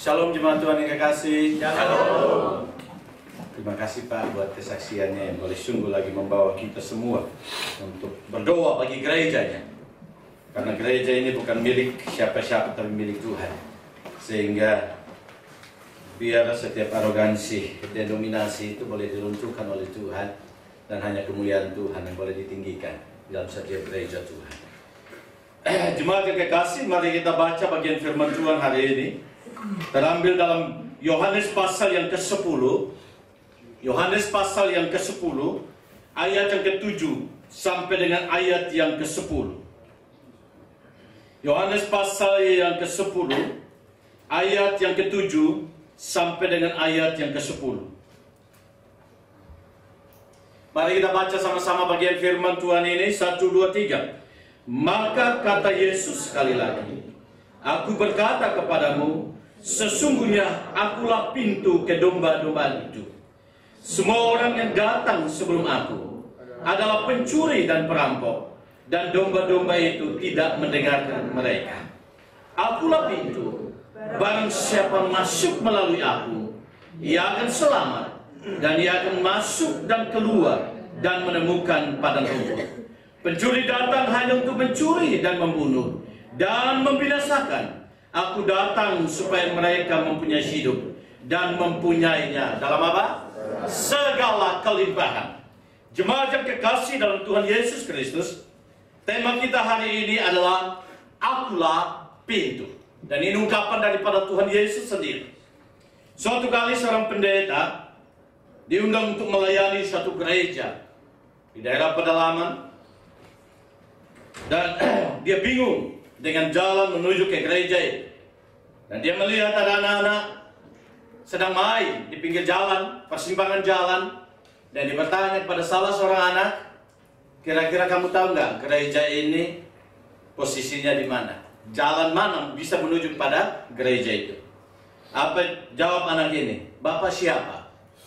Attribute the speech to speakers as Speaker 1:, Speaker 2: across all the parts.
Speaker 1: Shalom jemaat Tuhan yang kekasih.
Speaker 2: Shalom.
Speaker 1: Terima kasih Pak buat kesaksiannya yang boleh sungguh lagi membawa kita semua untuk berdoa bagi gerejanya. Karena gereja ini bukan milik siapa-siapa tapi milik Tuhan. Sehingga biar setiap arogansi, denominasi itu boleh diruntuhkan oleh Tuhan dan hanya kemuliaan Tuhan yang boleh ditinggikan dalam setiap gereja Tuhan. Jemaat yang kekasih, mari kita baca bagian firman Tuhan hari ini. Terambil dalam Yohanes pasal yang ke-10. Yohanes pasal yang ke-10 ayat yang ke-7 sampai dengan ayat yang ke-10. Yohanes pasal yang ke-10 ayat yang ke-7 sampai dengan ayat yang ke-10. Mari kita baca sama-sama bagian firman Tuhan ini. 1, 2, 3. Maka kata Yesus sekali lagi, Aku berkata kepadamu, sesungguhnya akulah pintu ke domba-domba itu. Semua orang yang datang sebelum aku adalah pencuri dan perampok, dan domba-domba itu tidak mendengarkan mereka. Akulah pintu, barang siapa masuk melalui aku, ia akan selamat, dan ia akan masuk dan keluar dan menemukan padang rumput. Pencuri datang hanya untuk mencuri dan membunuh dan membinasakan. Aku datang supaya mereka mempunyai hidup dan mempunyainya dalam apa? Segala kelimpahan. Jemaat yang kekasih dalam Tuhan Yesus Kristus, tema kita hari ini adalah Akulah pintu. Dan ini ungkapan daripada Tuhan Yesus sendiri. Suatu kali seorang pendeta diundang untuk melayani suatu gereja di daerah pedalaman, dan dia bingung dengan jalan menuju ke gereja itu. Dan dia melihat ada anak-anak sedang main di pinggir jalan, persimpangan jalan. Dan dia bertanya kepada salah seorang anak, kira-kira kamu tahu nggak gereja ini posisinya di mana? Jalan mana bisa menuju pada gereja itu? Apa jawab anak ini? Bapak siapa?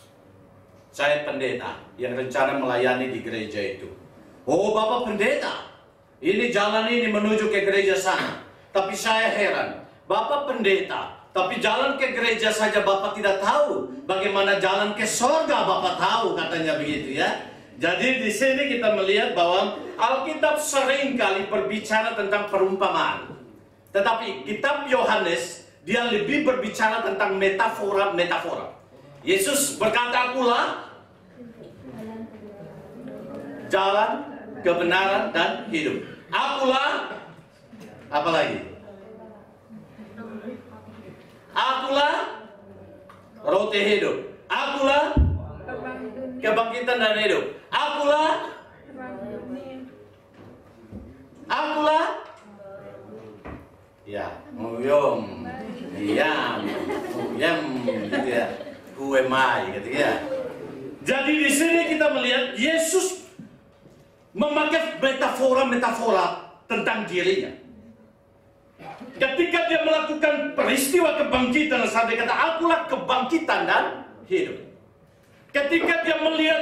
Speaker 1: Saya pendeta yang rencana melayani di gereja itu. Oh, Bapak pendeta? Ini jalan ini menuju ke gereja sana. Tapi saya heran, Bapak pendeta, tapi jalan ke gereja saja Bapak tidak tahu. Bagaimana jalan ke sorga Bapak tahu, katanya begitu ya. Jadi di sini kita melihat bahwa Alkitab sering kali berbicara tentang perumpamaan. Tetapi kitab Yohanes, dia lebih berbicara tentang metafora-metafora. Yesus berkata, Akulah jalan, kebenaran, dan hidup. Akulah, apa lagi? Akulah roti hidup. Akulah kebangkitan dan hidup. Akulah ya, nguyom, gitu ya. Who am I, gitu ya. Jadi di sini kita melihat Yesus memakai metafora-metafora tentang dirinya. Ketika dia melakukan peristiwa kebangkitan, sampai kata, Akulah kebangkitan dan hidup. Ketika dia melihat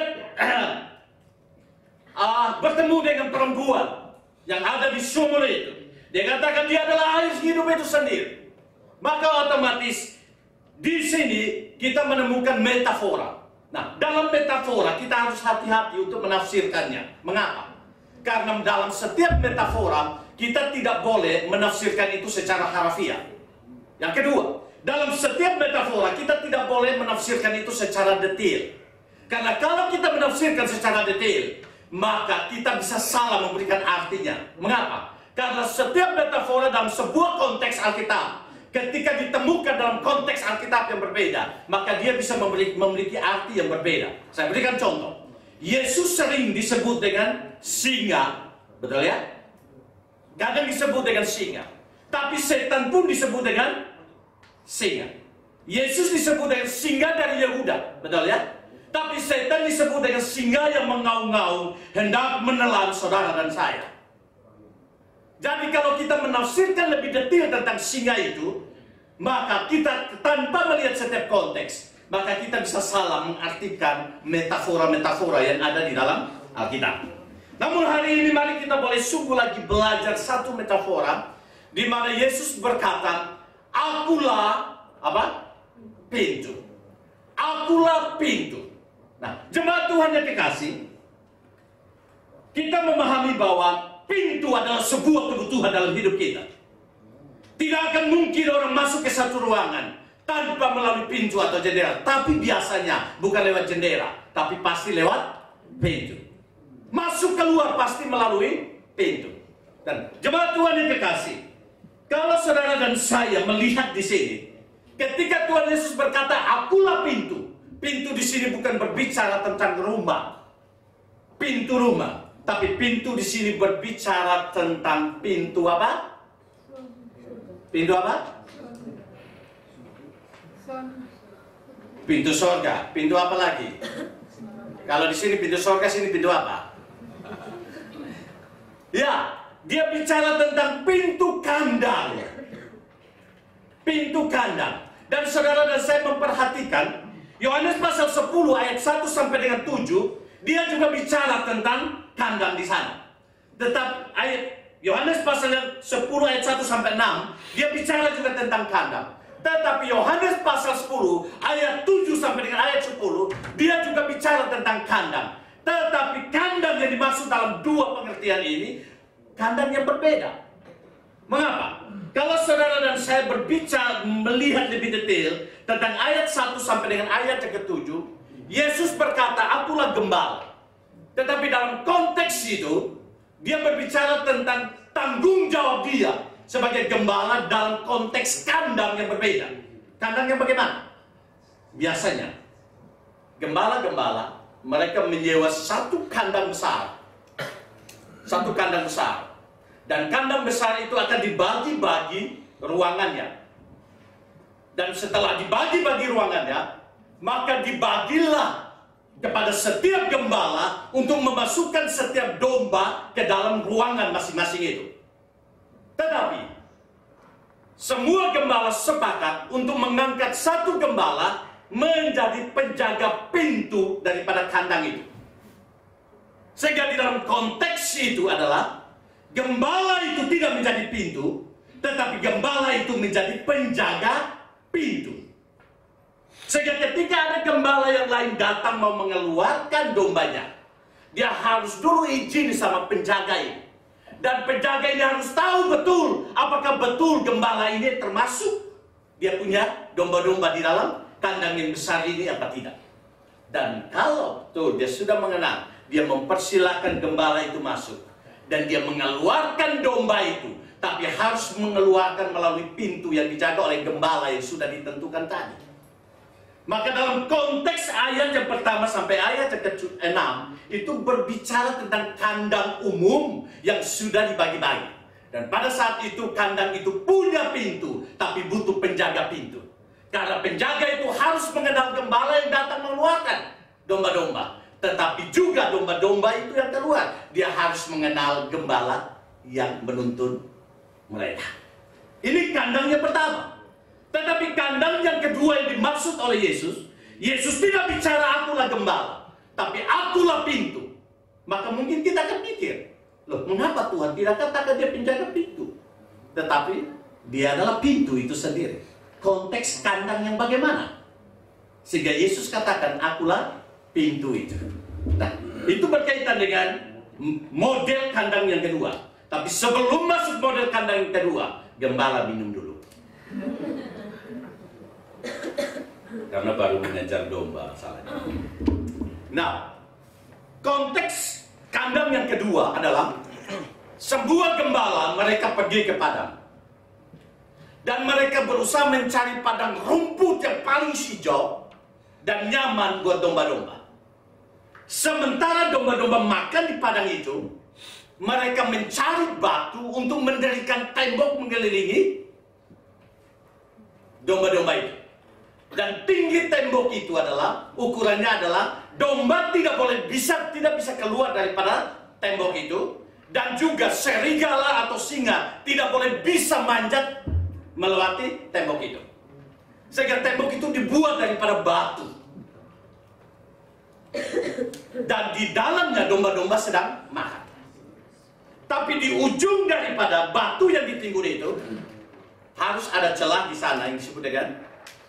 Speaker 1: bertemu dengan perempuan yang ada di sumur itu, dia katakan dia adalah air hidup itu sendiri. Maka otomatis di sini kita menemukan metafora. Nah, dalam metafora kita harus hati-hati untuk menafsirkannya. Mengapa? Karena dalam setiap metafora kita tidak boleh menafsirkan itu secara harafiah. Yang kedua, dalam setiap metafora kita tidak boleh menafsirkan itu secara detail. Karena kalau kita menafsirkan secara detail, maka kita bisa salah memberikan artinya. Mengapa? Karena setiap metafora dalam sebuah konteks Alkitab, ketika ditemukan dalam konteks Alkitab yang berbeda, maka dia bisa memiliki arti yang berbeda. Saya berikan contoh. Yesus sering disebut dengan singa, betul ya? Kadang disebut dengan singa. Tapi setan pun disebut dengan singa. Yesus disebut dengan singa dari Yehuda, betul ya? Tapi setan disebut dengan singa yang mengaum-ngaum hendak menelan saudara dan saya. Jadi kalau kita menafsirkan lebih detail tentang singa itu, maka kita tanpa melihat setiap konteks, maka kita bisa salah mengartikan metafora-metafora yang ada di dalam Alkitab. Namun hari ini mari kita boleh sungguh lagi belajar satu metafora di mana Yesus berkata, Akulah apa? Pintu. Akulah pintu. Nah, jemaat Tuhan yang dikasih, kita memahami bahwa pintu adalah sebuah kebutuhan dalam hidup kita. Tidak akan mungkin orang masuk ke satu ruangan tanpa melalui pintu atau jendela. Tapi biasanya bukan lewat jendela, tapi pasti lewat pintu. Masuk keluar pasti melalui pintu. Dan jemaat Tuhan yang dikasih, kalau saudara dan saya melihat di sini, ketika Tuhan Yesus berkata, akulah pintu. Pintu di sini bukan berbicara tentang rumah, pintu rumah, tapi pintu di sini berbicara tentang pintu apa? Pintu apa? Pintu sorga. Pintu apa lagi? Kalau di sini pintu sorga, sini pintu apa? Ya, dia bicara tentang pintu kandang. Pintu kandang. Dan saudara dan saya memperhatikan Yohanes pasal 10 ayat 1 sampai dengan 7, dia juga bicara tentang kandang di sana. Tetap ayat Yohanes pasal 10 ayat 1 sampai 6, dia bicara juga tentang kandang. Tetapi Yohanes pasal 10 ayat 7 sampai dengan ayat 10, dia juga bicara tentang kandang. Tetapi kandang yang dimaksud dalam dua pengertian ini, kandang yang berbeda. Mengapa? Kalau saudara dan saya berbicara, melihat lebih detail tentang ayat 1 sampai dengan ayat yang ke-7, Yesus berkata, akulah gembala. Tetapi dalam konteks itu, dia berbicara tentang tanggung jawab dia sebagai gembala dalam konteks kandang yang berbeda. Kandang yang bagaimana? Biasanya, gembala-gembala, mereka menyewa satu kandang besar. Satu kandang besar. Dan kandang besar itu akan dibagi-bagi ruangannya. Dan setelah dibagi-bagi ruangannya, maka dibagilah kepada setiap gembala untuk memasukkan setiap domba ke dalam ruangan masing-masing itu. Tetapi semua gembala sepakat untuk mengangkat satu gembala menjadi penjaga pintu daripada kandang itu. Sehingga di dalam konteks itu adalah gembala itu tidak menjadi pintu, tetapi gembala itu menjadi penjaga pintu. Sehingga ketika ada gembala yang lain datang mau mengeluarkan dombanya, dia harus dulu izin sama penjaga ini. Dan penjaga ini harus tahu betul apakah betul gembala ini termasuk dia punya domba-domba di dalam kandang yang besar ini apa tidak. Dan kalau tuh dia sudah mengenal, dia mempersilahkan gembala itu masuk. Dan dia mengeluarkan domba itu, tapi harus mengeluarkan melalui pintu yang dijaga oleh gembala yang sudah ditentukan tadi. Maka dalam konteks ayat yang pertama sampai ayat yang ke-6 itu berbicara tentang kandang umum yang sudah dibagi-bagi. Dan pada saat itu kandang itu punya pintu, tapi butuh penjaga pintu. Karena penjaga itu harus mengenal gembala yang datang mengeluarkan domba-domba. Tetapi juga domba-domba itu yang keluar, dia harus mengenal gembala yang menuntun mereka. Ini kandang yang pertama. Tetapi kandang yang kedua yang dimaksud oleh Yesus, Yesus tidak bicara akulah gembala, tapi akulah pintu. Maka mungkin kita akan pikir, loh mengapa Tuhan tidak katakan dia penjaga pintu? Tetapi dia adalah pintu itu sendiri. Konteks kandang yang bagaimana? Sehingga Yesus katakan akulah pintu itu. Nah, itu berkaitan dengan model kandang yang kedua. Tapi sebelum masuk model kandang yang kedua, gembala minum dulu. Karena baru mengejar domba salahnya. Nah, konteks kandang yang kedua adalah sebuah gembala mereka pergi ke padang. Dan mereka berusaha mencari padang rumput yang paling hijau dan nyaman buat domba-domba. Sementara domba-domba makan di padang itu, mereka mencari batu untuk mendirikan tembok mengelilingi domba-domba itu. Dan tinggi tembok itu adalah, ukurannya adalah domba tidak bisa keluar daripada tembok itu, dan juga serigala atau singa tidak boleh bisa manjat melewati tembok itu. Sehingga tembok itu dibuat daripada batu. Dan di dalamnya domba-domba sedang makan. Tapi di ujung daripada batu yang ditinggul itu harus ada celah di sana yang disebut dengan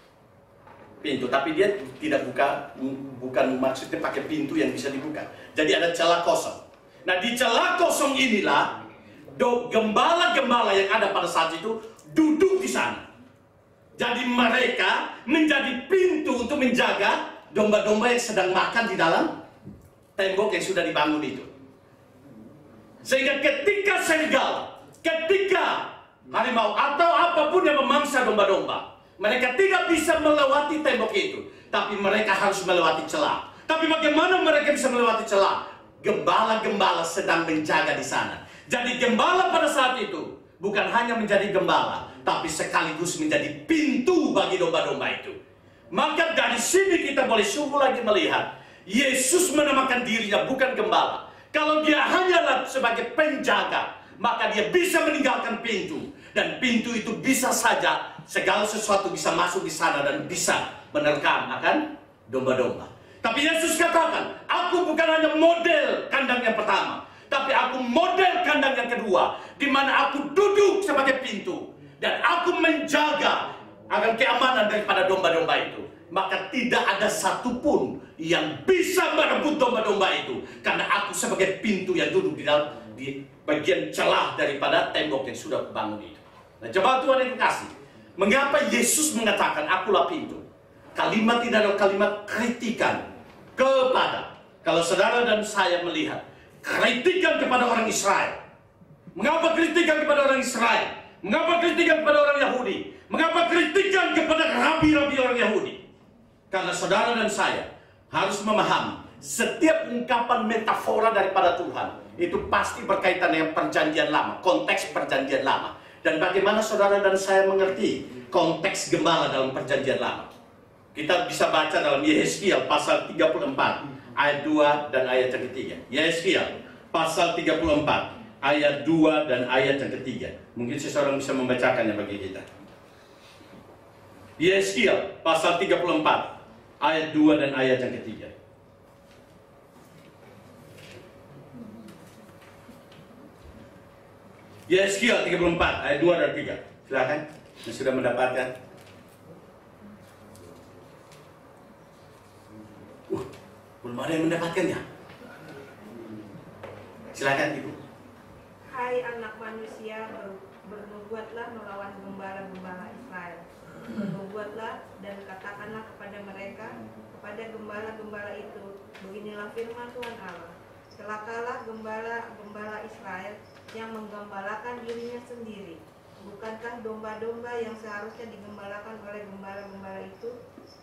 Speaker 1: pintu, tapi dia tidak bukan maksudnya pakai pintu yang bisa dibuka. Jadi ada celah kosong. Nah, di celah kosong inilah gembala-gembala yang ada pada saat itu duduk di sana. Jadi mereka menjadi pintu untuk menjaga domba-domba yang sedang makan di dalam tembok yang sudah dibangun itu. Sehingga ketika serigala, ketika harimau atau apapun yang memangsa domba-domba, mereka tidak bisa melewati tembok itu, tapi mereka harus melewati celah. Tapi bagaimana mereka bisa melewati celah? Gembala-gembala sedang menjaga di sana. Jadi gembala pada saat itu bukan hanya menjadi gembala, tapi sekaligus menjadi pintu bagi domba-domba itu. Maka dari sini kita boleh sungguh lagi melihat Yesus menamakan dirinya bukan gembala. Kalau dia hanyalah sebagai penjaga, maka dia bisa meninggalkan pintu. Dan pintu itu bisa saja segala sesuatu bisa masuk di sana dan bisa menerkam akan domba-domba. Tapi Yesus katakan, aku bukan hanya model kandang yang pertama, tapi aku model kandang yang kedua, di mana aku duduk sebagai pintu dan aku menjaga agar keamanan daripada domba-domba itu. Maka tidak ada satupun yang bisa merebut domba-domba itu, karena aku sebagai pintu yang duduk di bagian celah daripada tembok yang sudah kubangun itu. Nah, coba Tuhan yang kasih, mengapa Yesus mengatakan akulah pintu? Kalimat ini adalah kalimat kritikan kepada, kalau saudara dan saya melihat kritikan kepada orang Israel. Mengapa kritikan kepada orang Israel? Mengapa kritikan kepada orang Yahudi? Mengapa kritikan kepada rabi-rabi orang Yahudi? Karena saudara dan saya harus memahami setiap ungkapan metafora daripada Tuhan itu pasti berkaitan dengan perjanjian lama, konteks perjanjian lama. Dan bagaimana saudara dan saya mengerti konteks gembala dalam perjanjian lama? Kita bisa baca dalam Yeskiel pasal 34 ayat 2 dan ayat yang ketiga. Yeskiel pasal 34 ayat 2 dan ayat yang ketiga. Mungkin seseorang bisa membacakannya bagi kita. Yeskiel pasal 34 ayat 2 dan ayat yang ketiga. Yeskiel 34 ayat 2 dan 3. Silakan, yang sudah mendapatkan. Belum ada yang mendapatkannya. Silakan Ibu.
Speaker 2: Hai anak manusia, bernubuatlah melawan gembala-gembala Israel. Bernubuatlah dan katakanlah kepada mereka, kepada gembala-gembala itu, beginilah firman Tuhan Allah. Celakalah gembala-gembala Israel yang menggembalakan dirinya sendiri. Bukankah domba-domba yang seharusnya digembalakan oleh gembala-gembala itu?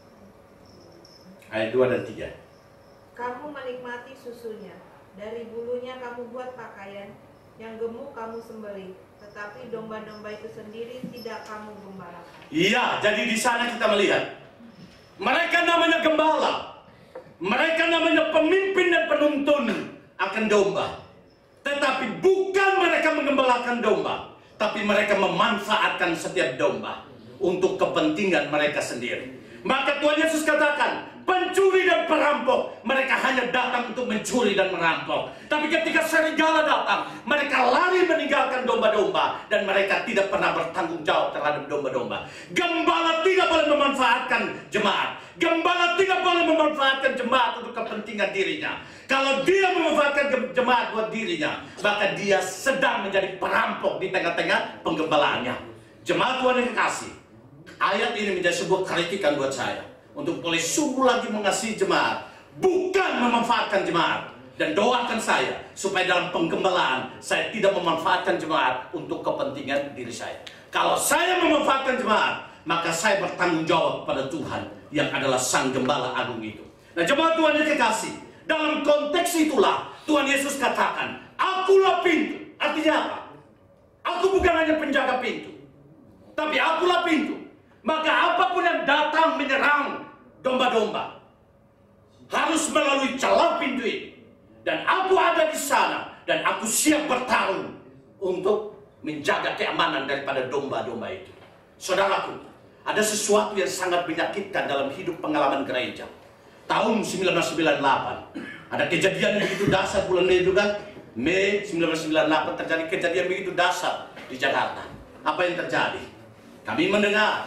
Speaker 1: Ayat 2 dan 3.
Speaker 2: Kamu menikmati susunya, dari bulunya kamu buat pakaian, yang gemuk kamu sembelih, tetapi domba-domba itu sendiri tidak kamu gembalakan.
Speaker 1: Iya, jadi di sana kita melihat mereka namanya gembala, mereka namanya pemimpin dan penuntun akan domba, tetapi bukan mereka menggembalakan domba, tapi mereka memanfaatkan setiap domba untuk kepentingan mereka sendiri. Maka Tuhan Yesus katakan, pencuri dan perampok, mereka hanya datang untuk mencuri dan merampok. Tapi ketika serigala datang, mereka lari meninggalkan domba-domba, dan mereka tidak pernah bertanggung jawab terhadap domba-domba. Gembala tidak boleh memanfaatkan jemaat. Gembala tidak boleh memanfaatkan jemaat untuk kepentingan dirinya. Kalau dia memanfaatkan jemaat buat dirinya, maka dia sedang menjadi perampok di tengah-tengah penggembalaannya. Jemaat Tuhan yang kekasih, ayat ini menjadi sebuah kritikan buat saya untuk boleh sungguh lagi mengasihi jemaat, bukan memanfaatkan jemaat. Dan doakan saya supaya dalam penggembalaan saya tidak memanfaatkan jemaat untuk kepentingan diri saya. Kalau saya memanfaatkan jemaat, maka saya bertanggung jawab pada Tuhan yang adalah Sang Gembala Agung itu. Nah, jemaat Tuhan yang kekasih, dalam konteks itulah Tuhan Yesus katakan, akulah pintu. Artinya apa? Aku bukan hanya penjaga pintu, tapi akulah pintu. Maka apapun yang datang menyerang domba-domba harus melalui celah pintu ini. Dan aku ada di sana, dan aku siap bertarung untuk menjaga keamanan daripada domba-domba itu. Saudaraku, ada sesuatu yang sangat menyakitkan dalam hidup pengalaman gereja. Tahun 1998, ada kejadian yang begitu dasar bulan Mei juga. Mei 1998 terjadi kejadian begitu dasar di Jakarta. Apa yang terjadi? Kami mendengar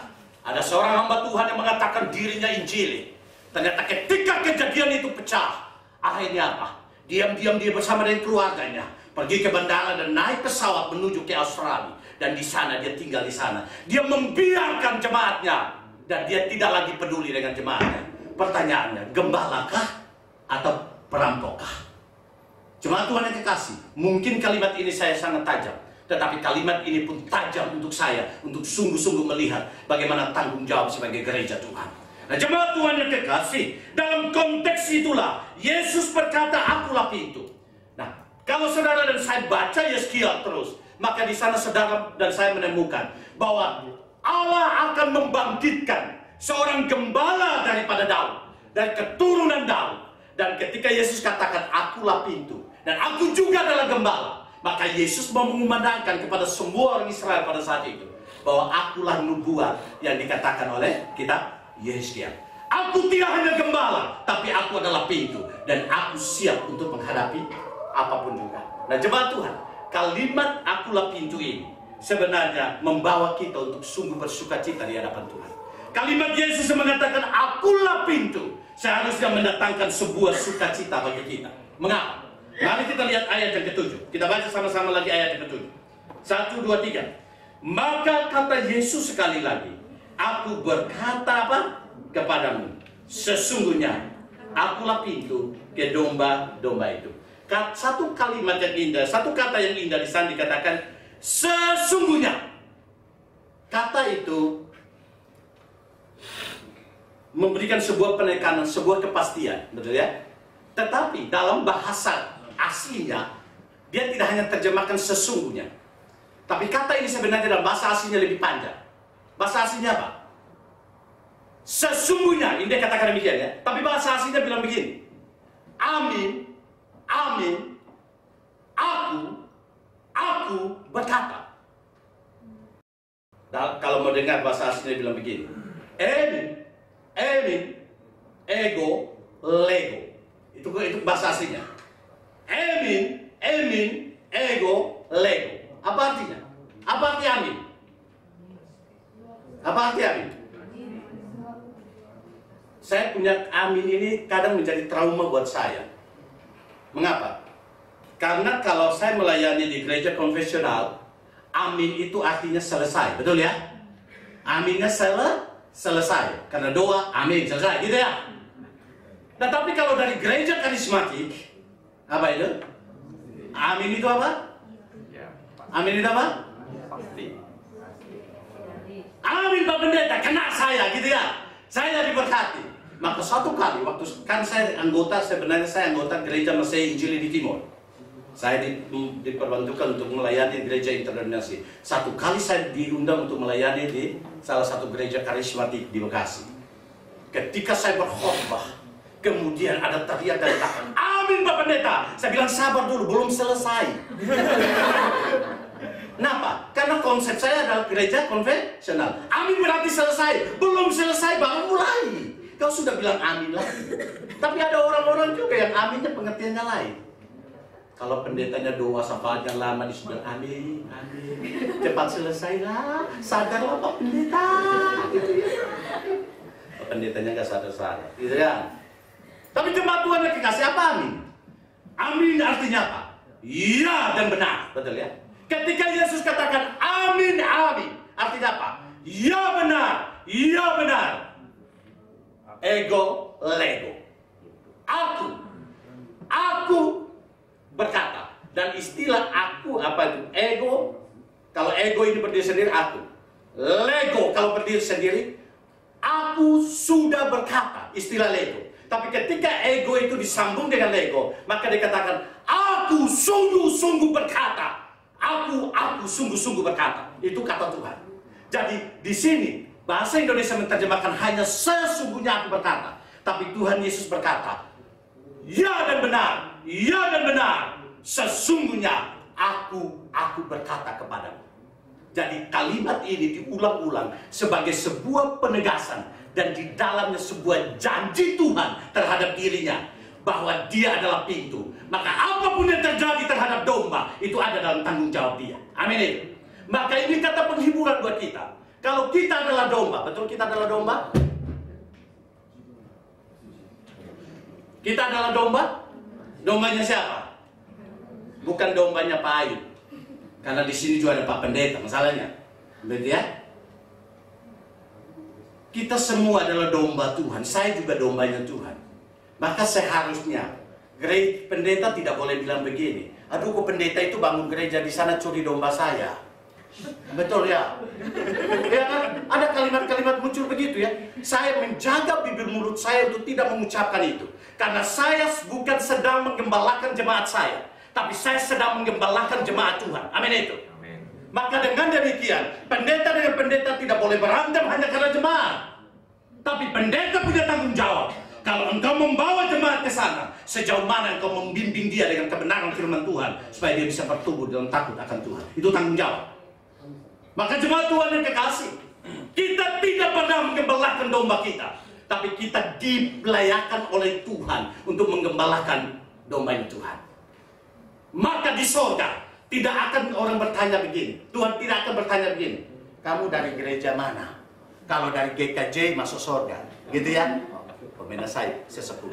Speaker 1: Ada seorang hamba Tuhan yang mengatakan dirinya Injili. Ternyata ketika kejadian itu pecah, akhirnya apa? Diam-diam dia bersama dengan keluarganya pergi ke bandara dan naik pesawat menuju ke Australia. Dan di sana dia tinggal di sana. Dia membiarkan jemaatnya dan dia tidak lagi peduli dengan jemaatnya. Pertanyaannya, gembalakah atau perampokah? Jemaat Tuhan yang kekasih, mungkin kalimat ini saya sangat tajam, tetapi kalimat ini pun tajam untuk saya, untuk sungguh-sungguh melihat bagaimana tanggung jawab sebagai gereja Tuhan. Nah, jemaat Tuhan yang kekasih, dalam konteks itulah Yesus berkata, akulah pintu. Nah, kalau saudara dan saya baca Yeskiel terus, maka di sana saudara dan saya menemukan bahwa Allah akan membangkitkan seorang gembala daripada Daud, dari keturunan Daud. Dan ketika Yesus katakan, akulah pintu, dan aku juga adalah gembala, maka Yesus mau mengumandangkan kepada semua orang Israel pada saat itu bahwa akulah nubuat yang dikatakan oleh kitab Yeskiel. Aku tidak hanya gembala, tapi aku adalah pintu, dan aku siap untuk menghadapi apapun juga. Nah, jemaat Tuhan, kalimat akulah pintu ini sebenarnya membawa kita untuk sungguh bersukacita di hadapan Tuhan. Kalimat Yesus yang mengatakan akulah pintu seharusnya mendatangkan sebuah sukacita bagi kita. Mengapa? Mari kita lihat ayat yang ke-7. Kita baca sama-sama lagi ayat yang ke-7. 1, 2, 3. Maka kata Yesus sekali lagi, aku berkata apa? Kepadamu, sesungguhnya akulah pintu ke domba-domba itu. Satu kalimat yang indah, satu kata yang indah di sana dikatakan sesungguhnya. Kata itu memberikan sebuah penekanan, sebuah kepastian, betul ya? Tetapi dalam bahasa aslinya, dia tidak hanya terjemahkan sesungguhnya. Tapi kata ini sebenarnya dalam bahasa aslinya lebih panjang. Bahasa aslinya apa? Sesungguhnya, ini dia katakan demikian ya. Tapi bahasa aslinya bilang begini. Amin, amin, aku berkata. Dan kalau mau dengar bahasa aslinya bilang begini. Emin, ego, lego. Itu bahasa aslinya. Emin, ego, lego. Apa artinya? Apa arti amin? Apa arti amin? Saya punya amin ini kadang menjadi trauma buat saya. Mengapa? Karena kalau saya melayani di gereja konvensional, amin itu artinya selesai, betul ya? Aminnya selesai. Karena doa, amin, selesai, gitu ya? Nah, tapi kalau dari gereja karismatik, apa itu? Amin itu apa? Amin itu apa?
Speaker 3: Pasti.
Speaker 1: Amin Pak Pendeta, kena saya, gitu ya? Saya diberkati. Maka satu kali, waktu kan saya sebenarnya saya anggota gereja Mesei Injili di Timur. Saya diperbantukan untuk melayani gereja interdenominasi. Satu kali saya diundang untuk melayani di salah satu gereja karismatik di Bekasi. Ketika saya berkhotbah, kemudian ada teriak dari belakang, amin Pak Pendeta. Saya bilang sabar dulu, belum selesai. Kenapa? Karena konsep saya adalah gereja konvensional. Amin berarti selesai, belum selesai baru mulai. Kau sudah bilang amin lagi. Tapi ada orang-orang juga yang aminnya pengertiannya lain. Kalau pendetanya doa sampainya lama disuruh amin, amin. Cepat selesailah, sadarlah Pak Pendeta. Gitu ya. Pendetanya nggak sadar-sadar, gitu ya. Tapi jemaat Tuhan yang dikasih apa amin? Amin artinya apa? Iya dan benar, betul ya. Ketika Yesus katakan amin, amin, artinya apa? Iya benar, iya benar. Ego, lego. Aku berkata. Dan istilah aku apa itu? Ego. Kalau ego ini berdiri sendiri aku. Lego kalau berdiri sendiri. Aku sudah berkata. Istilah lego. Tapi ketika ego itu disambung dengan lego, maka dikatakan aku sungguh-sungguh berkata. Aku sungguh-sungguh berkata. Itu kata Tuhan. Jadi di sini bahasa Indonesia menerjemahkan hanya sesungguhnya aku berkata. Tapi Tuhan Yesus berkata, ya dan benar, ya dan benar. Sesungguhnya aku berkata kepadamu. Jadi kalimat ini diulang-ulang sebagai sebuah penegasan. Dan di dalamnya sebuah janji Tuhan terhadap dirinya. Bahwa dia adalah pintu. Maka apapun yang terjadi terhadap domba, itu ada dalam tanggung jawab dia. Amin. Maka ini kata penghiburan buat kita. Kalau kita adalah domba, betul kita adalah domba? Kita adalah domba? Dombanya siapa? Bukan dombanya Pak Ayub. Karena di sini juga ada Pak Pendeta, masalahnya. Betul ya? Kita semua adalah domba Tuhan. Saya juga dombanya Tuhan. Maka seharusnya pendeta tidak boleh bilang begini. Aduh, kok pendeta itu bangun gereja di sana curi domba saya. Betul ya? Ya kan? Ada kalimat-kalimat muncul begitu ya. Saya menjaga bibir mulut saya untuk tidak mengucapkan itu. Karena saya bukan sedang menggembalakan jemaat saya, tapi saya sedang menggembalakan jemaat Tuhan. Amin itu. Maka dengan demikian, pendeta dengan pendeta tidak boleh berantem hanya karena jemaat. Tapi pendeta punya tanggung jawab. Kalau engkau membawa jemaat ke sana, sejauh mana engkau membimbing dia dengan kebenaran firman Tuhan, supaya dia bisa bertumbuh dalam takut akan Tuhan. Itu tanggung jawab. Maka jemaat Tuhan yang kekasih, kita tidak pernah menggembalakan domba kita, tapi kita dipelayakan oleh Tuhan untuk menggembalakan domba Tuhan. Maka di sorga tidak akan orang bertanya begini. Tuhan tidak akan bertanya begini. Kamu dari gereja mana? Kalau dari GKJ masuk sorga, gitu ya? Pembina saya sesepuh.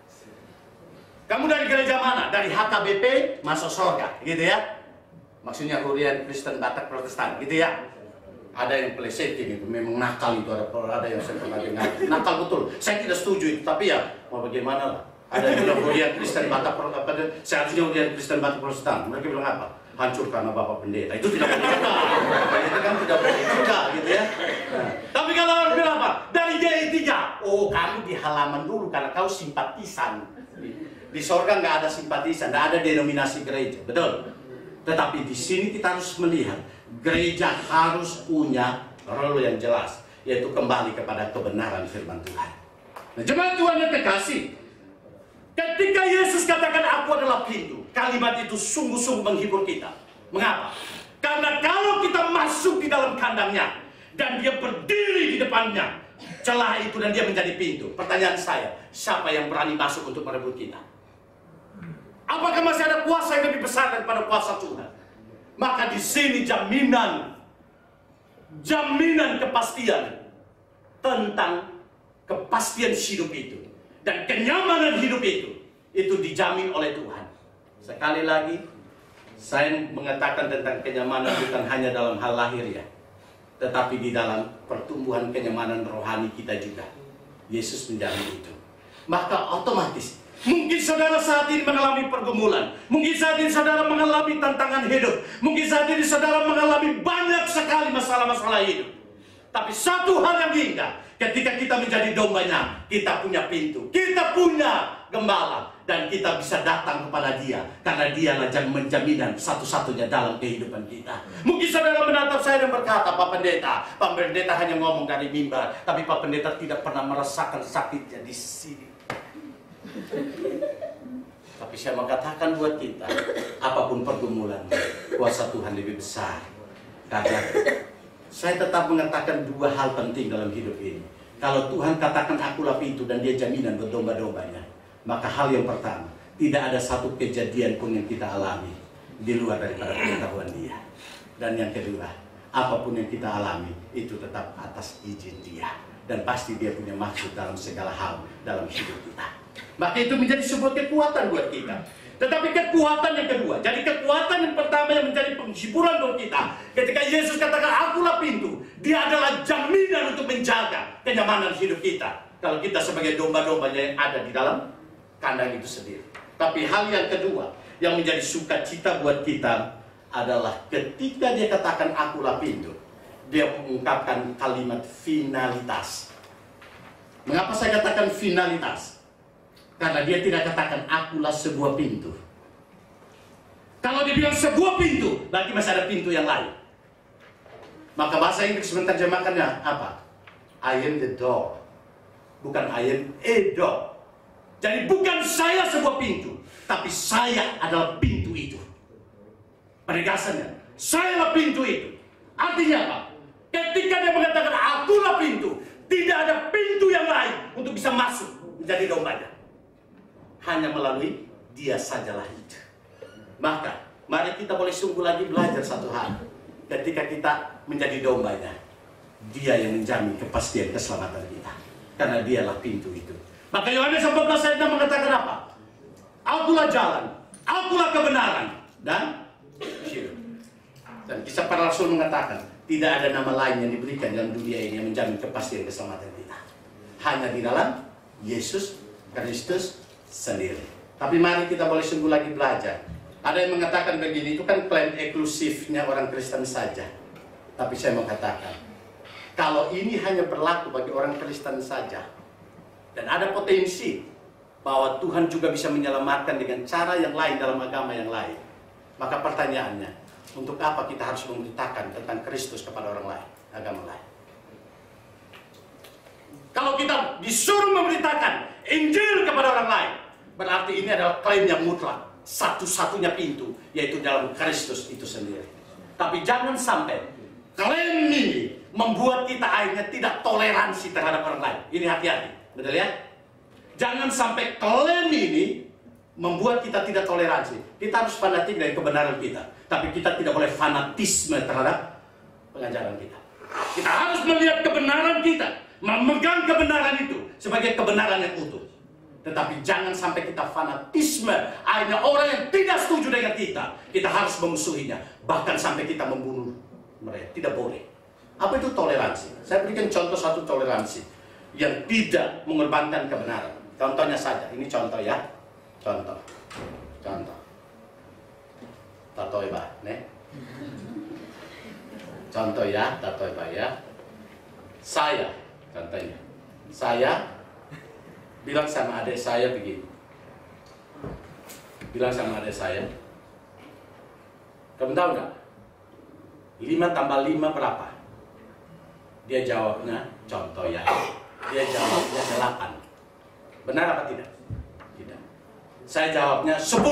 Speaker 1: Kamu dari gereja mana? Dari HKBP masuk sorga, gitu ya? Maksudnya Hurian Kristen Batak Protestan, gitu ya? Ada yang pleseting itu, memang nakal itu, ada yang saya pernah dengar. Nakal betul, saya tidak setuju itu, tapi ya mau bagaimana lah. Ada yang bilang Hurian Kristen Batak Protestan, seharusnya Hurian Kristen Batak Protestan. Mereka bilang apa? Hancur karena Bapak Pendeta. Itu tidak boleh juga. Itu kan tidak boleh juga, gitu ya. Nah, tapi kalau orang bilang apa? Dari GI3, oh kamu di halaman dulu karena kau simpatisan. Di sorga nggak ada simpatisan, nggak ada denominasi gereja, betul? Tetapi di sini kita harus melihat gereja harus punya role yang jelas, yaitu kembali kepada kebenaran firman Tuhan. Nah, jemaat Tuhan yang terkasih, ketika Yesus katakan aku adalah pintu, kalimat itu sungguh-sungguh menghibur kita. Mengapa? Karena kalau kita masuk di dalam kandangnya dan dia berdiri di depannya, celah itu dan dia menjadi pintu. Pertanyaan saya, siapa yang berani masuk untuk merebut kita? Apakah masih ada kuasa yang lebih besar daripada kuasa Tuhan? Maka di sini jaminan kepastian tentang kepastian hidup itu dan kenyamanan hidup itu dijamin oleh Tuhan. Sekali lagi, saya mengatakan tentang kenyamanan bukan hanya dalam hal lahir ya, tetapi di dalam pertumbuhan kenyamanan rohani kita juga. Yesus menjamin itu. Maka otomatis mungkin saudara saat ini mengalami pergumulan. Mungkin saat ini saudara mengalami tantangan hidup. Mungkin saat ini saudara mengalami banyak sekali masalah-masalah hidup. Tapi satu hal yang indah, ketika kita menjadi dombanya, kita punya pintu, kita punya gembala, dan kita bisa datang kepada dia. Karena dialah jaminan satu-satunya dalam kehidupan kita. Mungkin saudara menatap saya dan berkata, Pak Pendeta hanya ngomong dari mimbar, tapi Pak Pendeta tidak pernah merasakan sakitnya di sini. Tapi saya mau katakan buat kita, apapun pergumulan, kuasa Tuhan lebih besar. Karena saya tetap mengatakan dua hal penting dalam hidup ini. Kalau Tuhan katakan akulah pintu dan dia jaminan buat domba-dombanya, maka hal yang pertama, tidak ada satu kejadian pun yang kita alami di luar daripada pengetahuan dia. Dan yang kedua, apapun yang kita alami itu tetap atas izin dia. Dan pasti dia punya maksud dalam segala hal dalam hidup kita. Maka itu menjadi sebuah kekuatan buat kita. Tetapi kekuatan yang kedua, jadi kekuatan yang pertama yang menjadi penghiburan buat kita, ketika Yesus katakan akulah pintu, dia adalah jaminan untuk menjaga kenyamanan hidup kita. Kalau kita sebagai domba-dombanya yang ada di dalam kandang itu sendiri. Tapi hal yang kedua yang menjadi sukacita buat kita adalah ketika dia katakan akulah pintu, dia mengungkapkan kalimat finalitas. Mengapa saya katakan finalitas? Karena dia tidak katakan akulah sebuah pintu. Kalau dia bilang sebuah pintu, berarti masih ada pintu yang lain. Maka bahasa Inggris menerjemahkannya apa? I am the door. Bukan I am a door. Jadi bukan saya sebuah pintu, tapi saya adalah pintu itu. Penegasannya, saya adalah pintu itu. Artinya apa? Ketika dia mengatakan akulah pintu, tidak ada pintu yang lain untuk bisa masuk menjadi dombanya. Hanya melalui dia sajalah itu. Maka mari kita boleh sungguh lagi belajar satu hal. Ketika kita menjadi dombanya, Dia yang menjamin kepastian keselamatan kita. Karena dialah pintu itu. Maka Yohanes 14 ayat 6 mengatakan apa? Akulah jalan, akulah kebenaran, dan hidup. Dan kisah para rasul mengatakan, tidak ada nama lain yang diberikan dalam dunia ini yang menjamin kepastian keselamatan kita. Hanya di dalam Yesus Kristus sendiri. Tapi mari kita boleh sungguh lagi belajar. Ada yang mengatakan begini, itu kan klaim eksklusifnya orang Kristen saja. Tapi saya mau katakan, kalau ini hanya berlaku bagi orang Kristen saja, dan ada potensi bahwa Tuhan juga bisa menyelamatkan dengan cara yang lain dalam agama yang lain, maka pertanyaannya, untuk apa kita harus memberitakan tentang Kristus kepada orang lain, agama lain? Kalau kita disuruh memberitakan Injil kepada orang lain, berarti ini adalah klaim yang mutlak, satu-satunya pintu, yaitu dalam Kristus itu sendiri. Tapi jangan sampai klaim ini membuat kita akhirnya tidak toleransi terhadap orang lain. Ini hati-hati, betul ya? Jangan sampai klaim ini membuat kita tidak toleransi. Kita harus fanatik dari kebenaran kita, tapi kita tidak boleh fanatisme terhadap pengajaran kita. Kita harus melihat kebenaran kita, memegang kebenaran itu sebagai kebenaran yang utuh. Tetapi jangan sampai kita fanatisme, akhirnya orang yang tidak setuju dengan kita harus memusuhinya, bahkan sampai kita membunuh mereka. Tidak boleh. Apa itu toleransi? Saya berikan contoh satu toleransi yang tidak mengorbankan kebenaran. Contohnya saja, ini contoh ya. Contoh. Tato iba, ne? Contoh ya, tato iba ya. Saya, contohnya. Saya bilang sama adik saya begini. Bilang sama adik saya, kamu tahu nggak? 5 tambah 5 berapa? Dia jawabnya, contoh ya. Dia jawabnya 8. Benar apa tidak? Tidak. Saya jawabnya 10.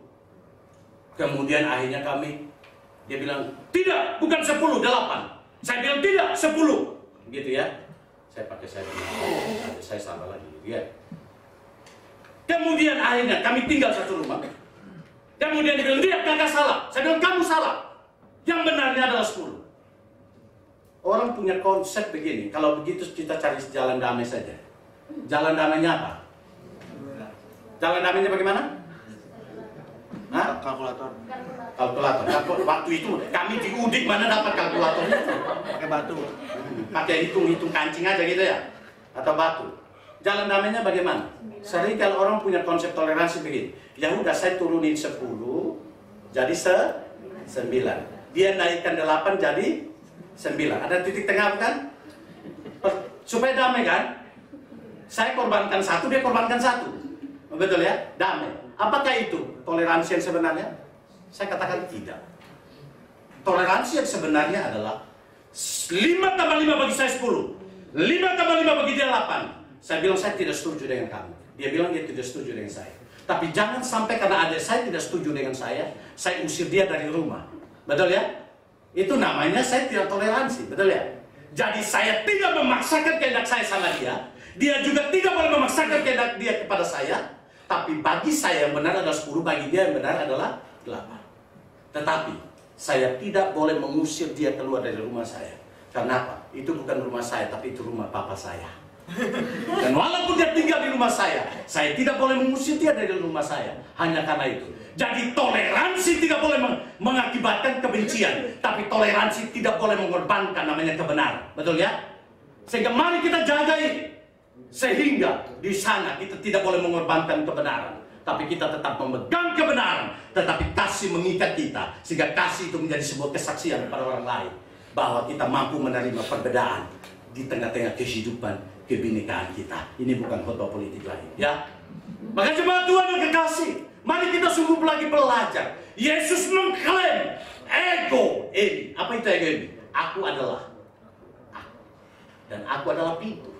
Speaker 1: Kemudian akhirnya dia bilang, tidak, bukan 10, 8. Saya bilang tidak, 10. Gitu ya. Saya pakai saya salah lagi. Ya. Kemudian akhirnya kami tinggal satu rumah. Kemudian dia bilang, dia kakak salah. Saya bilang, kamu salah. Yang benarnya adalah 10. Orang punya konsep begini, kalau begitu kita cari jalan damai saja. Jalan damainya apa? Jalan damainya bagaimana? Hah?
Speaker 3: Kalkulator.
Speaker 1: Waktu itu kami di Udik mana dapat kalkulatornya?
Speaker 3: Pakai batu.
Speaker 1: Pakai hitung kancing aja gitu ya? Atau batu? Jalan damainya bagaimana? Sering kalau orang punya konsep toleransi begini, ya udah saya turunin 10 jadi 9. Dia naikkan 8 jadi 9. Ada titik tengah kan? Supaya damai kan? Saya korbankan 1, dia korbankan 1. Betul ya? Damai. Apakah itu toleransi yang sebenarnya? Saya katakan tidak. Toleransi yang sebenarnya adalah 5 tambah 5 bagi saya 10. 5 tambah 5 bagi dia 8. Saya bilang saya tidak setuju dengan kamu. Dia bilang dia tidak setuju dengan saya. Tapi jangan sampai karena adik saya tidak setuju dengan saya usir dia dari rumah. Betul ya? Itu namanya saya tidak toleransi. Betul ya? Jadi saya tidak memaksakan kehendak saya sama dia. Dia juga tidak boleh memaksakan kehendak dia kepada saya. Tapi bagi saya yang benar adalah 10, bagi dia yang benar adalah 8. Tetapi saya tidak boleh mengusir dia keluar dari rumah saya. Karena apa? Itu bukan rumah saya, tapi itu rumah papa saya. Dan walaupun dia tinggal di rumah saya tidak boleh mengusir dia dari rumah saya. Hanya karena itu. Jadi toleransi tidak boleh mengakibatkan kebencian, tapi toleransi tidak boleh mengorbankan namanya kebenaran. Betul ya? Sehingga mari kita jaga ini. Sehingga di sana kita tidak boleh mengorbankan kebenaran, tapi kita tetap memegang kebenaran, tetapi kasih mengikat kita, sehingga kasih itu menjadi sebuah kesaksian kepada orang lain bahwa kita mampu menerima perbedaan di tengah-tengah kehidupan kebinekaan kita. Ini bukan khotbah politik lagi, ya. Maka jemaat Tuhan yang kekasih, mari kita sungguh lagi belajar. Yesus mengklaim ego ini. Apa itu ego ini? Aku adalah aku, dan aku adalah pintu.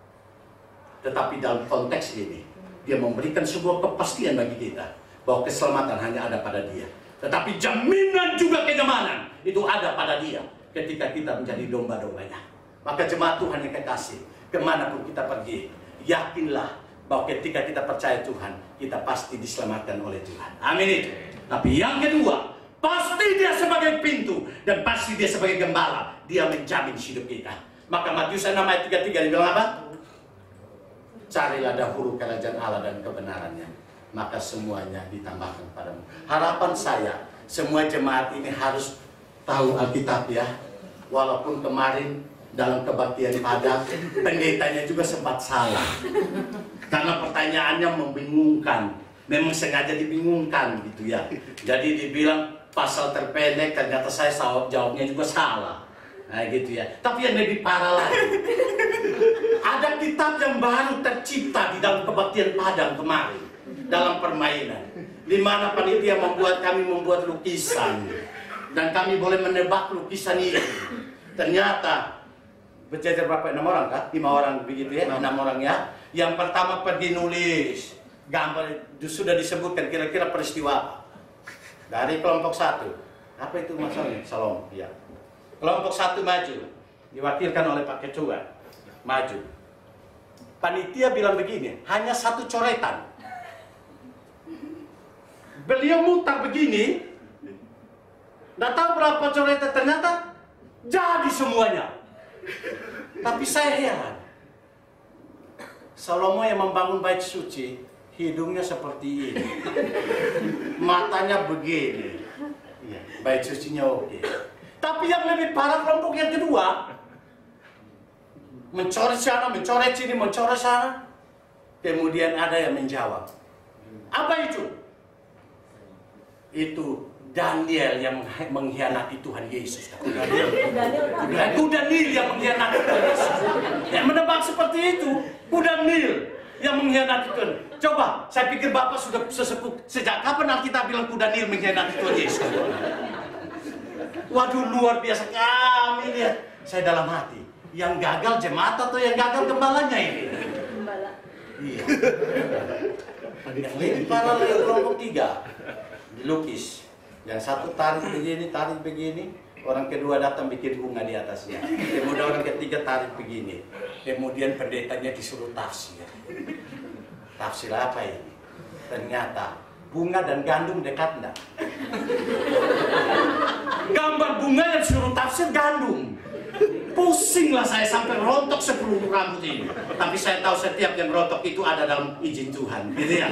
Speaker 1: Tetapi dalam konteks ini, dia memberikan sebuah kepastian bagi kita bahwa keselamatan hanya ada pada dia. Tetapi jaminan juga kenyamanan itu ada pada dia ketika kita menjadi domba-dombanya. Maka jemaat Tuhan yang kekasih, kemanapun kita pergi, yakinlah bahwa ketika kita percaya Tuhan, kita pasti diselamatkan oleh Tuhan. Amin. Tapi yang kedua, pasti dia sebagai pintu dan pasti dia sebagai gembala. Dia menjamin hidup kita. Maka Matius 6 ayat 33 dia bilang apa? Carilah dahulu kerajaan Allah dan kebenarannya, maka semuanya ditambahkan padamu. Harapan saya, semua jemaat ini harus tahu Alkitab ya. Walaupun kemarin dalam kebaktian Padang, pendetanya juga sempat salah. Karena pertanyaannya membingungkan. Memang sengaja dibingungkan gitu ya. Jadi dibilang pasal terpendek, ternyata saya jawabnya juga salah. Nah gitu ya. Tapi yang lebih parah lagi, ada kitab yang baru tercipta di dalam kebaktian Padang kemarin, dalam permainan, di mana panitia kami membuat lukisan dan kami boleh menebak lukisan itu. Ternyata berjajar berapa? 6 orang kah? 5 orang begitu ya? 6 orang ya. Yang pertama pergi nulis gambar, sudah disebutkan kira-kira peristiwa apa dari kelompok 1. Apa itu masalahnya? Salom ya. Kelompok 1 maju, diwakilkan oleh Pak Ketua, maju. Panitia bilang begini, hanya 1 coretan. Beliau mutar begini, nggak tahu berapa coretan, ternyata jadi semuanya. Tapi saya heran, Salomo yang membangun bait suci, hidungnya seperti ini, matanya begini, ya, bait sucinya oke. Tapi yang lebih parah kelompok yang kedua, mencoret sana, mencoret sini, mencoret sana. Kemudian ada yang menjawab. Apa itu? Itu Daniel yang mengkhianati Tuhan Yesus. Kuda Nil yang mengkhianati Tuhan Yesus. Yang menebak seperti itu, kuda Nil yang mengkhianati Tuhan. Coba, saya pikir Bapak sudah sesepuh. Sejak kapan Alkitab bilang kuda Nil mengkhianati Tuhan Yesus? Waduh, luar biasa kami lihat. Saya dalam hati, yang gagal jemaat atau yang gagal gembalanya ini? Gembala. Iya. Yang lebih parah lagi kelompok 3 dilukis. Yang satu tarik begini, orang kedua datang bikin bunga di atasnya. Kemudian orang ketiga tarik begini. Kemudian pendetanya disuruh tafsir. Tafsir apa ini? Ternyata bunga dan gandum dekat enggak? Gambar bunga yang disuruh tafsir gandum. Pusinglah saya sampai rontok seluruh rambut ini. Tapi saya tahu setiap yang rontok itu ada dalam izin Tuhan, gitu ya.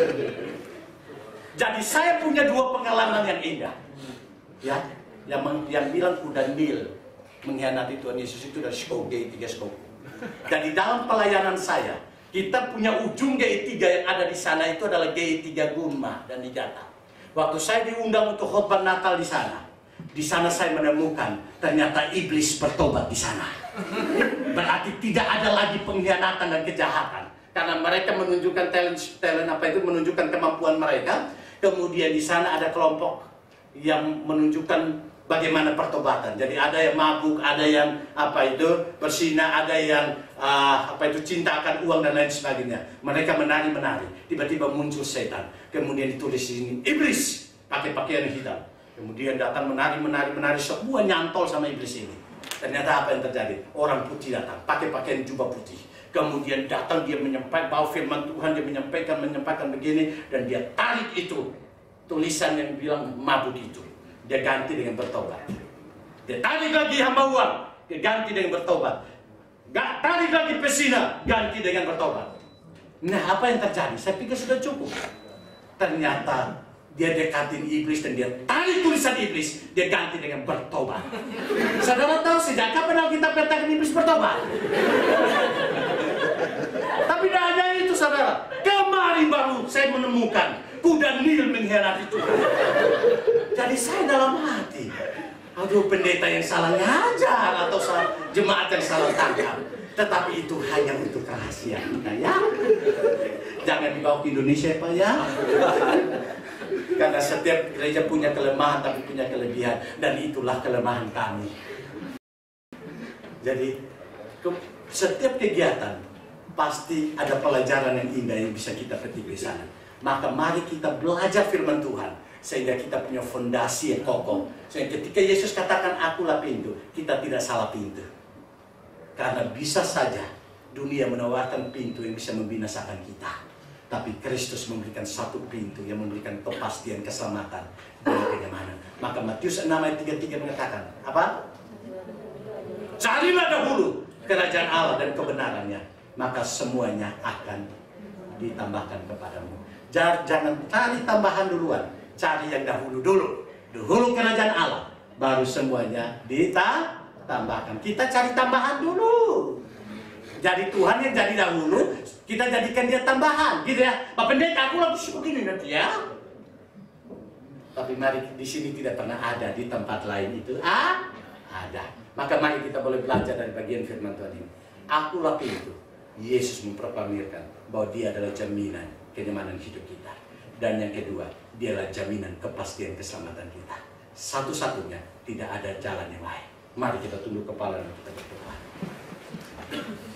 Speaker 1: Jadi saya punya 2 pengalaman yang indah, ya, yang bilang kuda Nil mengkhianati Tuhan Yesus itu dari Skog GI3 Skog. Dan di dalam pelayanan saya, kita punya ujung GI3 yang ada di sana itu adalah GI3 Gunma dan Niigata. Waktu saya diundang untuk khotbah Natal di sana saya menemukan ternyata iblis bertobat di sana. Berarti tidak ada lagi pengkhianatan dan kejahatan, karena mereka menunjukkan talent apa itu, menunjukkan kemampuan mereka. Kemudian di sana ada kelompok yang menunjukkan bagaimana pertobatan. Jadi ada yang mabuk, ada yang apa itu bersinah, ada yang cinta akan uang dan lain sebagainya. Mereka menari-menari. Tiba-tiba muncul setan. Kemudian ditulis di sini iblis pakai pakaian hitam. Kemudian datang menari, semua nyantol sama iblis ini. Ternyata apa yang terjadi? Orang putih datang, pakai pakaian jubah putih. Kemudian datang dia menyampaikan, bawa firman Tuhan, dia menyampaikan begini, dan dia tarik itu tulisan yang bilang mabuk itu, dia ganti dengan bertobat. Dia tarik lagi hamba uang, dia ganti dengan bertobat. Tarik lagi pesina, ganti dengan bertobat. Nah, apa yang terjadi? Saya pikir sudah cukup. Ternyata dia dekatin iblis dan dia tarik tulisan iblis, dia ganti dengan bertobat. Saudara tahu sejak kapan kita katakan iblis bertobat? Tapi tidak hanya itu, saudara. Kemarin baru saya menemukan kuda Nil mengkhianati Tuhan. Jadi saya dalam hati, aduh, pendeta yang salah ngajar atau jemaat yang salah tangkap. Tetapi itu hanya untuk rahasia kita, ya. Jangan dibawa ke Indonesia, Pak, ya. Karena setiap gereja punya kelemahan tapi punya kelebihan, dan itulah kelemahan kami. Jadi setiap kegiatan pasti ada pelajaran yang indah yang bisa kita petik di sana. Maka mari kita belajar firman Tuhan sehingga kita punya fondasi yang kokoh. Sehingga ketika Yesus katakan akulah pintu, kita tidak salah pintu. Karena bisa saja dunia menawarkan pintu yang bisa membinasakan kita.
Speaker 3: Tapi Kristus memberikan satu pintu yang memberikan kepastian keselamatan dan kenyamanan. Maka Matius 6 ayat 33 mengatakan, apa? Carilah dahulu kerajaan Allah dan kebenarannya, maka semuanya akan ditambahkan kepadamu. Jangan cari tambahan duluan, cari yang dahulu dulu. Dahulu kerajaan Allah, baru semuanya ditambahkan. Kita cari tambahan dulu. Jadi Tuhan yang jadi dahulu, kita jadikan dia tambahan, gitu ya. Pak Pendeta, aku lagi begini nanti ya. Tapi mari, di sini tidak pernah ada, di tempat lain itu ada. Maka mari kita boleh belajar dari bagian firman Tuhan ini. Akulah pintu. Yesus memproklamirkan bahwa dia adalah jaminan kenyamanan hidup kita. Dan yang kedua, dia adalah jaminan kepastian keselamatan kita. Satu-satunya, tidak ada jalan yang lain. Mari kita tunduk kepala dan kita berdoa.